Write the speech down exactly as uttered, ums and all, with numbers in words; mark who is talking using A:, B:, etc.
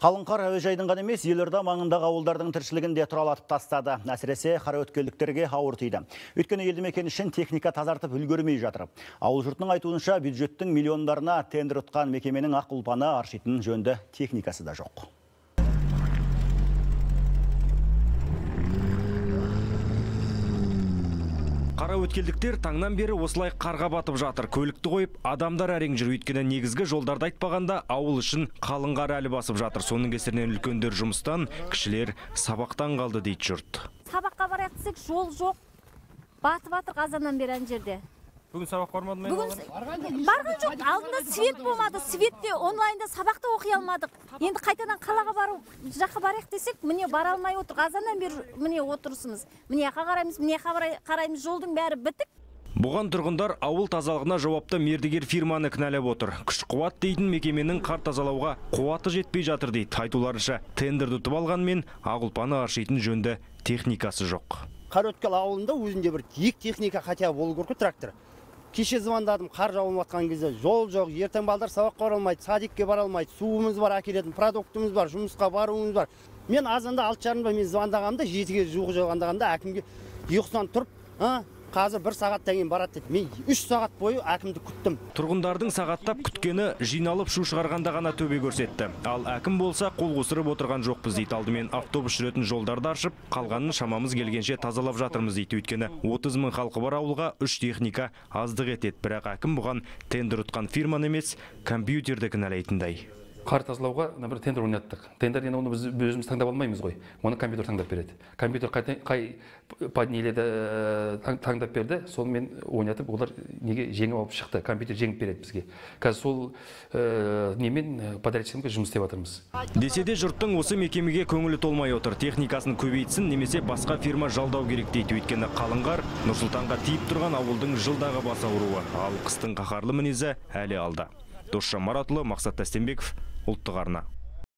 A: Қалың қар әуежайдың ғана емес, елорда маңындағы ауылдардың тіршілігін де тұралатып тастады. Әсіресе қараөткелдіктерге ауыр тиді. Өйткені елді мекен үшін техника тазартып үлгермей жатыр. Ауыл жұртының айтуынша бюджеттің миллиондарына тендер ұтқан мекеменің ақ ұлпаны аршитын жөнді техникасы да жоқ.
B: Қараөткелдіктер таңнан бері осылай қарға батып жатыр. Көлікті қойып, адамдар әрең жүр. Өйткені негізгі жолдарды айтпағанда ауыл үшін қалың қар әлі басып жатыр. Соның кесірінен үлкендер жұмыстан, кішілер сабақтан қалды дейді жұрт.
C: Сабаққа барайық десек, жол жоқ. Батып жатыр қазаннан бері ана жерде.
B: Бүгін сабақ бармады ма?
C: Бүгін барған жоқ. Алдында свет болмады. Светте онлайнда сабақты оқи алмадық. Енді қайтадан қалаға бару, жаққа барайық десек, міне бара алмай отыр. Қазаннан бері міне отырысымыз. Міне яқа қараймыз, міне қараймыз, жолдың бәрі бітік.
B: Бұған тұрғындар ауыл тазалығына жауапты мердігер фирманы кінәлап отыр. Күш-қуат дейтін мекеменің қар тазалауға қуаты жетпей жатыр дейді. Айтуларынша тендерді ұтып алғанмен ақ ұлпаны аршитын жөнді техникасы жоқ.
D: Қараөткел ауылында өзінде бір екі техника хотя болу керек, трактор. Кеше звондадым, қар жауып жатқан кезде жол жоқ, ертең балдар сабаққа бара алмайды, садикке бара алмайды, суымыз бар, әкелетін продуктымыз бар, жұмысқа баруымыз бар. Мен азанда алты жарымда мен звондағанда, жетіге жуық звондағанда әкімге ұйқысынан тұрып, қазір бір сағаттан кейін барады деді. Мен үш сағат бойы әкімді күттім.
B: Тұрғындардың сағаттап күткені жиналып шу шығарғанда ғана төбе көрсетті. Ал әкім болса қол қусырып отырған жоқпыз дейді. Алдымен автобус жүретін жолдарды аршып, қалғанын шамамыз келгенше тазалап жатырмыз дейді. Өйткені отыз мың халқы бар ауылға үш техника аздық етеді. Бірақ әкім бұған тендер ұтқан фирманы емес, компьютерді кінәлайтындай.
E: Қар тазалауға бір тендер ойнаттық. Тендер енді оны біз өзіміз таңдап алмаймыз ғой. Оны компьютер таңдап береді. Компьютер қай панеледі таңдап берді, сонымен ойнатып, олар неге жеңіп алып шықты. Компьютер жеңіп береді бізге. Қазір сол немен подрядчикпен жұмыс істеп жатырмыз.
B: Десе де жұрттың осы мекемеге көңілі толмай отыр. Техникасын көбейтсін, немесе басқа фирма жалдау керек дейді. Өйткені қалың қар Нұр-Сұлтанға тиіп тұрған ауылдың жылдағы бас ауруы. Ал қыстың қаһарлы мінезі әлі алда. Досжан Маратұлы, Мақсат Тастенбеков, Ұлттық арна.